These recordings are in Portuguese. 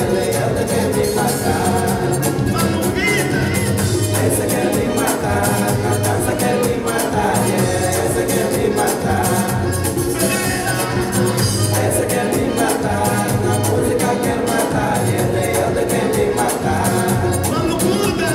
Rei Helder quer me matar. Essa quer me matar, a dança quer me matar, essa quer me matar. Essa quer me matar, a música quer matar, Rei Helder quer me matar. Mano, muda!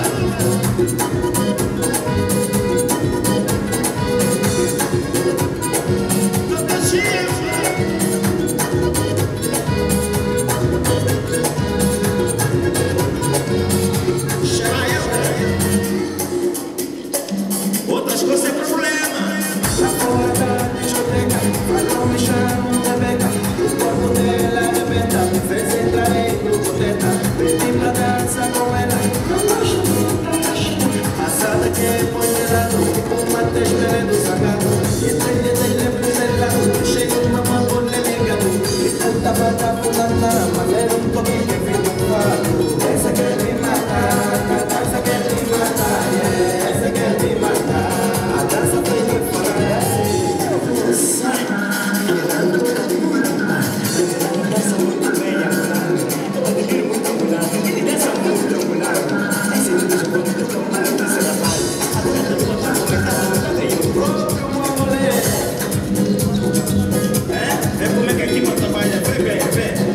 Outras coisas é problema. Na porra da discoteca, falou me chamam de beca. O corpo dela arrebenta, me fez entrar em grupo teta. Pedi pra dançar com ela, não acho, assada que põe de lado, uma testa do sagrado. Entrei lembro de lado, cheio de uma mamona ligado. E puta bata fulana, mas era um pouquinho que vem do quadro. Essa quer me matar, a dança quer me matar, essa quer me matar. A dança foi de fora, é assim. Dança muito bem agora, eu admiro muito a mulher. Ele dança muito popular, esse é o que eu vou tomar, eu danço na paz. Agora eu vou comentar, eu tenho o próprio mulher. É como é que aqui não trabalha? Vem, vem, vem.